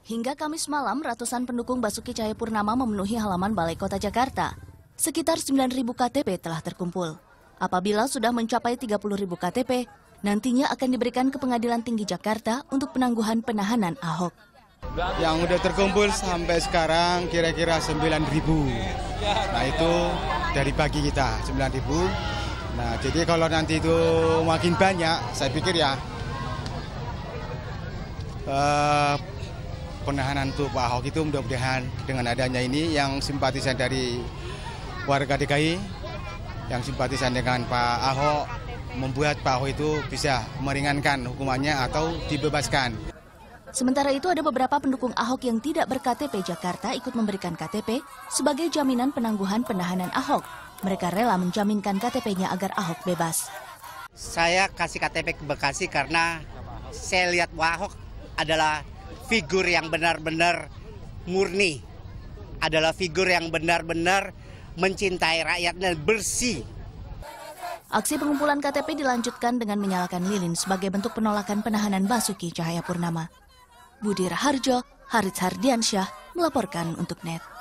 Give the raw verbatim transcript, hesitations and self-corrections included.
Hingga Kamis malam, ratusan pendukung Basuki Cahayapurnama memenuhi halaman Balai Kota Jakarta. Sekitar sembilan ribu K T P telah terkumpul. Apabila sudah mencapai tiga puluh ribu K T P, nantinya akan diberikan ke Pengadilan Tinggi Jakarta untuk penangguhan penahanan Ahok. Yang udah terkumpul sampai sekarang kira-kira sembilan ribu. Nah itu dari bagi kita sembilan ribu. Nah jadi kalau nanti itu makin banyak, saya pikir ya uh, penahanan untuk Pak Ahok itu mudah-mudahan dengan adanya ini yang simpatisan dari warga D K I, yang simpatisan dengan Pak Ahok, membuat Pak Ahok itu bisa meringankan hukumannya atau dibebaskan. Sementara itu ada beberapa pendukung Ahok yang tidak ber-K T P Jakarta ikut memberikan K T P sebagai jaminan penangguhan penahanan Ahok. Mereka rela menjaminkan K T P-nya agar Ahok bebas. Saya kasih K T P ke Bekasi karena saya lihat Pak Ahok adalah figur yang benar-benar murni. Adalah figur yang benar-benar mencintai rakyat dan bersih. Aksi pengumpulan K T P dilanjutkan dengan menyalakan lilin sebagai bentuk penolakan penahanan Basuki Cahayapurnama. Budi Raharjo, Harits Hardiansyah melaporkan untuk N E T.